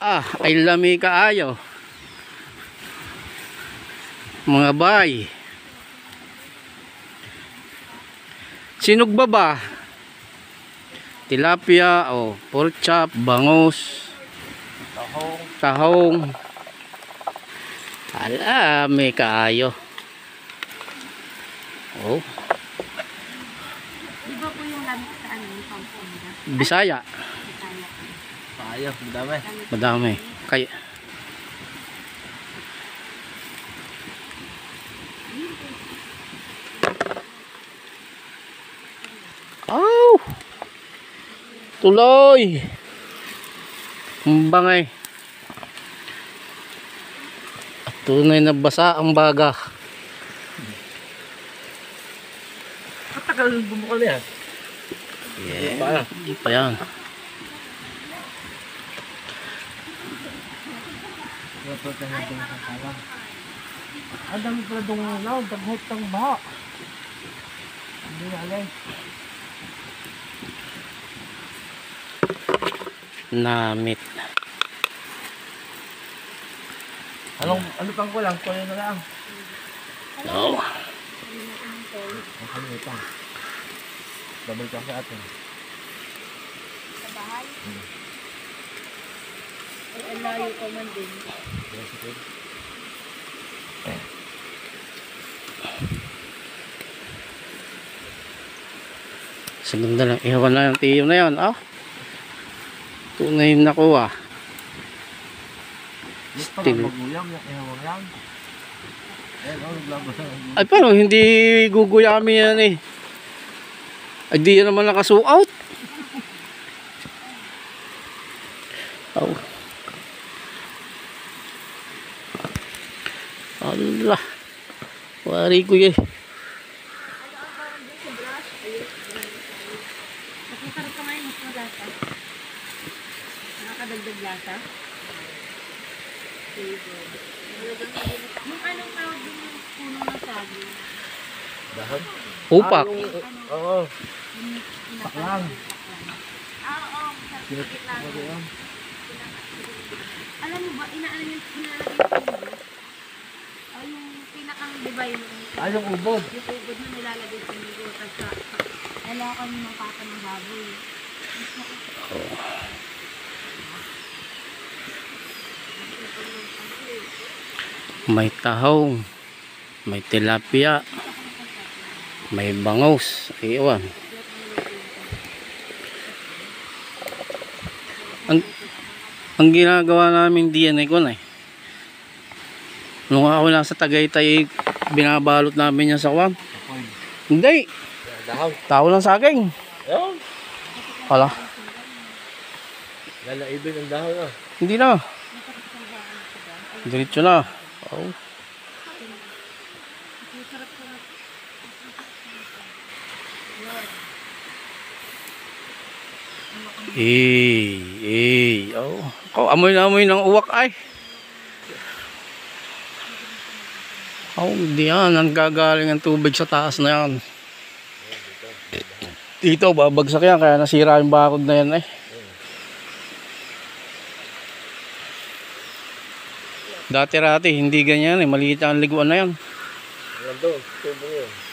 Ay lami kaayo. Mga bay. Sinugba ba? Tilapia o pork chop, bangus, tahong. Ala, may kaayo. Oh. Di ba po yung lamig sa ano, yung Pampanga? Bisaya. Kaayo, madami. Madami. Kaya. Oh! Tuloy! Ang bangay. At tunay na basa ang baga. Matagal bumukal yan. Yeah. Hindi pa yan. Ang dami pala dong law, daghot ng baha. Hindi na alay. Namit. Ano pang kulang? Kulang na lang. No. Ang kalimutan. Double ka sa atin. Sa bahay? Ay, layo ko man din. Sa ganda lang. Ihawan na yung tiyo na yan. Tunay na nakuha. Still. Maguyam, ihawang yan. Ay paano, hindi guguyami yan eh. Ay di yan naman nakasuot. Oh. Allah. Wari ko eh. Masarap pa ngayon, mas malasa. Nakakadagdag lasa. Yung anong tawag din yung puno ng saging? Dahon? Upak. Oo. Paklang. Oo, sakit lang. Alam mo ba, inaalam yung pinalagay yung puno? O yung pinakang, di ba yung Yung ubod. yung ubod na nilalagay sa ligo. Tapos kailangan ng pata ng baboy. May tahong. May tilapia. May bangus. Iwan. Ang ginagawa namin diyan ay kun eh. Nung ako lang sa Tagaytay, binabalot namin yan sa kwan. Hindi. Dahon. Tao lang sa akin. Ayun. Hala. Lalaibin ang dahon ah. Hindi na. Diretso na. Oh. Oh. Oh, amoy na amoy ng uwak ay. Oh, hindi yan. Nanggagaling ang tubig sa taas na yan. Dito, babagsak yan. Kaya nasira yung bakod na yan eh. Dati-rati, hindi ganyan eh. Maliit ang liguan na yan. Alam doon, tubo yun.